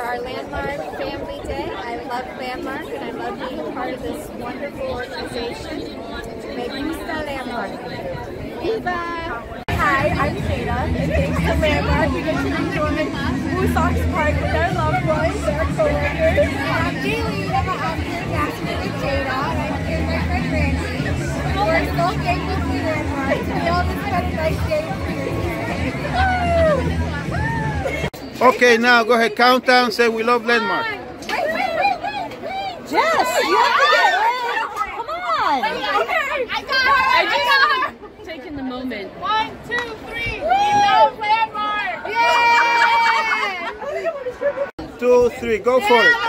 our Landmark Family Day. I love Landmark and I love being a part of this wonderful organization. Me gusta Landmark. Viva! Hi, I'm Jada, and thanks to Landmark, we get to enjoy Woosocks Park with our loved ones, our co-workers. I'm Jaylee, I'm here Jasmine with Jada, and I'm here with my friend Randy. We're so thankful for Landmark. We all just had a nice day here. Okay, now go ahead, count down, say we love Landmark. Wait. Jess, you have to get it. Come on. Okay, I got her. Taking the moment. 1, 2, 3. We love Landmark. Yay! 2, 3, go for it.